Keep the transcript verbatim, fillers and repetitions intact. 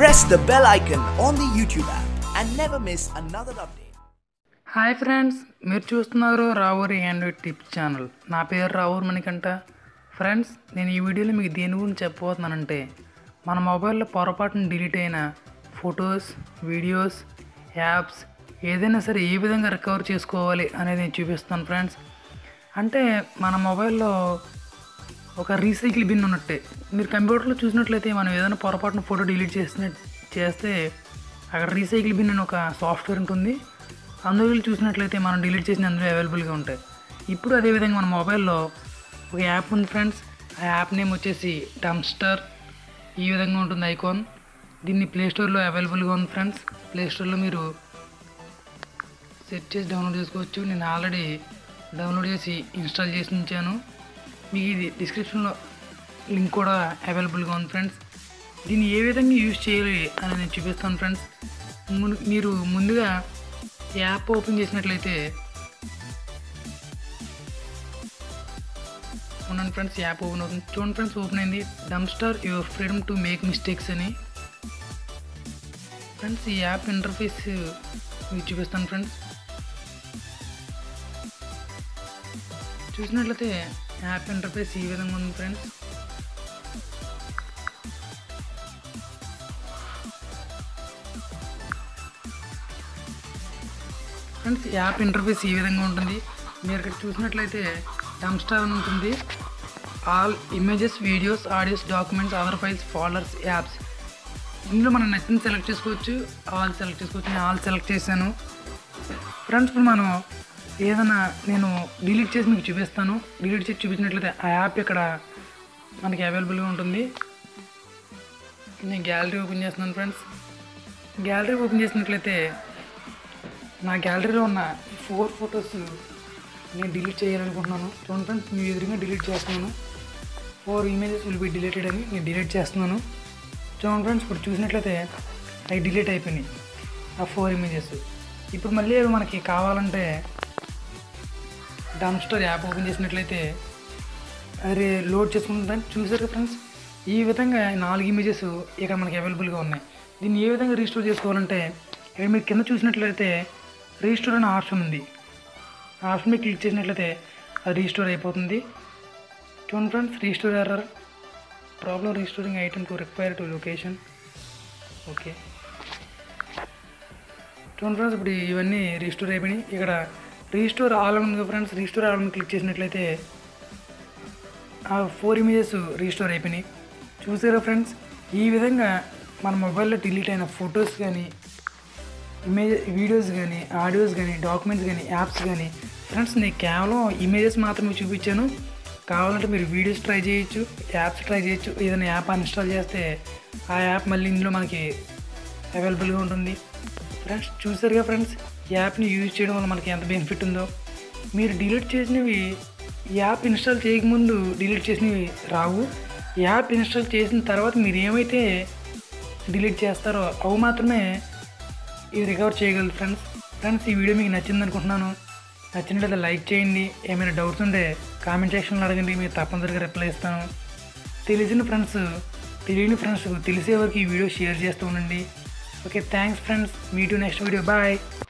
Press the bell icon on the YouTube app and never miss another update. Hi friends, మీరు చూస్తున్నారు Ravuri Android tips channel. నా పేరు Ravuri Manikanta. Friends, నేను ఈ వీడియోలో మీకు దేని గురించి చెప్పబోతున్నానంటే, మన మొబైల్లో పొరపాటున డిలీట్ అయిన ఫొటోస్, వీడియోస్, యాప్స్ ఏదైనా సరే ఏ విధంగా రికవర్ చేసుకోవాలి అనేది నేను చూపిస్తాను ఫ్రెండ్స్. అంటే మన మొబైల్లో ఒక రీసైకిల్ బిన్ ఉన్నట్టే. మీరు కంప్యూటర్లో చూసినట్లయితే మనం ఏదైనా పొరపాటున ఫోటో డిలీట్ చేసిన చేస్తే అక్కడ రీసైకిల్ బిన్ అని ఒక సాఫ్ట్వేర్ ఉంటుంది. అందులో చూసినట్లయితే మనం డిలీట్ చేసిన అందులో అవైలబుల్గా ఉంటాయి. ఇప్పుడు అదేవిధంగా మన మొబైల్లో ఒక యాప్ ఉంది ఫ్రెండ్స్. ఆ యాప్ నేమ్ వచ్చేసి డమ్స్టర్. ఈ విధంగా ఉంటుంది ఐకాన్. దీన్ని ప్లేస్టోర్లో అవైలబుల్గా ఉంది ఫ్రెండ్స్. ప్లేస్టోర్లో మీరు సెట్ చేసి డౌన్లోడ్ చేసుకోవచ్చు. నేను ఆల్రెడీ డౌన్లోడ్ చేసి ఇన్స్టాల్ చేసి ఉంచాను. మీకు ఇది డిస్క్రిప్షన్లో లింక్ కూడా అవైలబుల్గా ఉంది ఫ్రెండ్స్. దీన్ని ఏ విధంగా యూజ్ చేయాలి అని నేను చూపిస్తాను ఫ్రెండ్స్. మీరు ముందుగా యాప్ ఓపెన్ చేసినట్లయితే ఉన్నాను ఫ్రెండ్స్. యాప్ ఓపెన్ అవుతుంది చూడండి ఫ్రెండ్స్. ఓపెన్ అయింది. Dumpster your freedom to make mistakes అని ఫ్రెండ్స్. ఈ యాప్ ఇంటర్ఫేస్ మీకు చూపిస్తాను ఫ్రెండ్స్. చూసినట్లయితే యాప్ ఇంటర్ఫేస్ ఈ విధంగా ఉంది ఫ్రెండ్స్. ఫ్రెండ్స్ యాప్ ఇంటర్ఫేస్ ఈ విధంగా ఉంటుంది. మీరు ఇక్కడ చూసినట్లయితే డమ్స్టర్ అని ఉంటుంది. All images, videos, audios, documents, other files, folders, apps. ఇందులో మనం నచ్చింది సెలెక్ట్ చేసుకోవచ్చు. ఆల్ సెలెక్ట్ చేసుకోవచ్చు. నేను ఆల్ సెలెక్ట్ చేశాను ఫ్రెండ్స్. ఇప్పుడు మనం ఏదైనా నేను డిలీట్ చేసి మీకు చూపిస్తాను. డిలీట్ చేసి చూపించినట్లయితే ఆ యాప్ ఇక్కడ మనకి అవైలబుల్గా ఉంటుంది. నేను గ్యాలరీ ఓపెన్ చేస్తున్నాను ఫ్రెండ్స్. గ్యాలరీ ఓపెన్ చేసినట్లయితే నా గ్యాలరీలో ఉన్న ఫోర్ ఫొటోస్ నేను డిలీట్ చేయాలనుకుంటున్నాను. చూడండి ఫ్రెండ్స్, మీ ఎదురుగా డిలీట్ చేస్తున్నాను. Four images will be deleted అని నేను డిలీట్ చేస్తున్నాను. చూడండి ఫ్రెండ్స్, ఇప్పుడు చూసినట్లయితే అవి డిలీట్ అయిపోయినాయి ఆ ఫోర్ ఇమేజెస్. ఇప్పుడు మళ్ళీ అవి మనకి కావాలంటే డమ్స్టర్ యాప్ ఓపెన్ చేసినట్లయితే అది లోడ్ చేసుకుంటుందని చూసారు ఫ్రెండ్స్. ఈ విధంగా నాలుగు ఇమేజెస్ ఇక్కడ మనకి అవైలబుల్గా ఉన్నాయి. దీన్ని ఏ విధంగా రీస్టోర్ చేసుకోవాలంటే ఇక్కడ మీరు కింద చూసినట్లయితే రీస్టోర్ అనే ఆప్షన్ ఉంది. ఆ ఆప్షన్ మీద క్లిక్ చేసినట్లయితే అది రీస్టోర్ అయిపోతుంది. చూడండి friends, restore error problem restoring item to require to location. Okay చూడండి ఫ్రెండ్స్, ఇప్పుడు ఇవన్నీ రీస్టోర్ అయిపోయినాయి. ఇక్కడ రీస్టోర్ ఆల్ ఉంది ఫ్రెండ్స్. రీస్టోర్ ఆల్ క్లిక్ చేసినట్లయితే ఆ ఫోర్ ఇమేజెస్ రీస్టోర్ అయిపోయినాయి. చూసారా ఫ్రెండ్స్, ఈ విధంగా మన మొబైల్లో డిలీట్ అయిన ఫొటోస్ కానీ, ఇమేజ్ వీడియోస్ కానీ, ఆడియోస్ కానీ, డాక్యుమెంట్స్ కానీ, యాప్స్ కానీ ఫ్రెండ్స్. నేను కేవలం ఇమేజెస్ మాత్రమే చూపించాను. కావాలంటే మీరు వీడియోస్ ట్రై చేయొచ్చు, యాప్స్ ట్రై చేయొచ్చు. ఏదైనా యాప్ అన్ఇన్స్టాల్ చేస్తే ఆ యాప్ మళ్ళీ ఇందులో మనకి అవైలబుల్గా ఉంటుంది ఫ్రెండ్స్. చూసారుగా ఫ్రెండ్స్, యాప్ని యూజ్ చేయడం వల్ల మనకి ఎంత బెనిఫిట్ ఉందో. మీరు డిలీట్ చేసినవి యాప్ ఇన్స్టాల్ చేయకముందు డిలీట్ చేసినవి రావు. యాప్ ఇన్స్టాల్ చేసిన తర్వాత మీరు ఏమైతే డిలీట్ చేస్తారో అవి మాత్రమే ఇది రికవర్ చేయగలరు ఫ్రెండ్స్. ఫ్రెండ్స్ ఈ వీడియో మీకు నచ్చింది అనుకుంటున్నాను. నచ్చినట్లయితే లైక్ చేయండి. ఏమైనా డౌట్స్ ఉంటే కామెంట్ సెక్షన్లో అడగండి, మీరు తప్పనిసరిగా రిప్లై ఇస్తాను. తెలిసిన ఫ్రెండ్స్ తెలియని ఫ్రెండ్స్ తెలిసే వరకు ఈ వీడియో షేర్ చేస్తూ ఉండండి. Okay, thanks friends. Meet you next video. Bye.